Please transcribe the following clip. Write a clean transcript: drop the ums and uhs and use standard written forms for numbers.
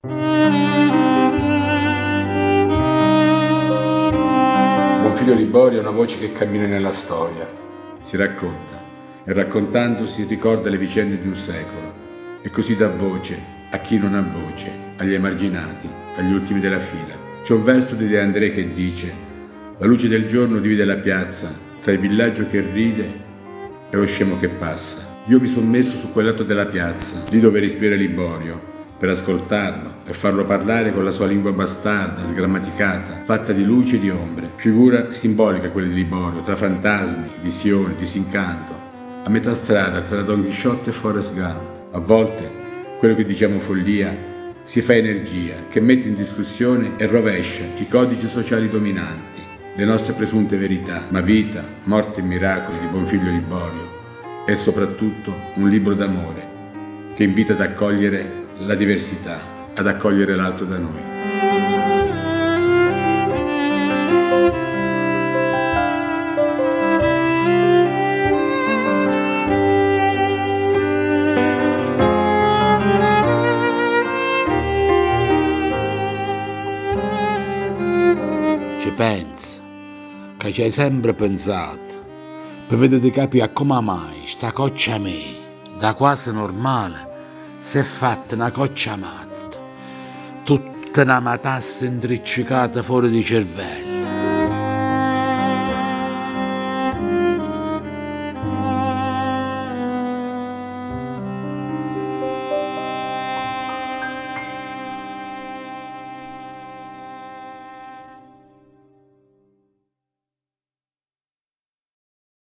Bonfiglio Liborio è una voce che cammina nella storia, si racconta e raccontandosi ricorda le vicende di un secolo e così dà voce a chi non ha voce, agli emarginati, agli ultimi della fila. C'è un verso di De André che dice: la luce del giorno divide la piazza tra il villaggio che ride e lo scemo che passa. Io mi sono messo su quel lato della piazza, lì dove respira Liborio, per ascoltarlo e farlo parlare con la sua lingua bastarda, sgrammaticata, fatta di luci e di ombre. Figura simbolica quella di Liborio, tra fantasmi, visioni, disincanto, a metà strada tra Don Chisciotte e Forrest Gump. A volte quello che diciamo follia si fa energia che mette in discussione e rovescia i codici sociali dominanti, le nostre presunte verità. Ma Vita, Morte e Miracoli di Bonfiglio Liborio è soprattutto un libro d'amore che invita ad accogliere la diversità, ad accogliere l'altro da noi. Ci pensa, che ci hai sempre pensato, per vedere capi a come mai sta coccia mia, da quasi normale, si è fatta una coccia matta, tutta una matassa intriccicata fuori di cervello.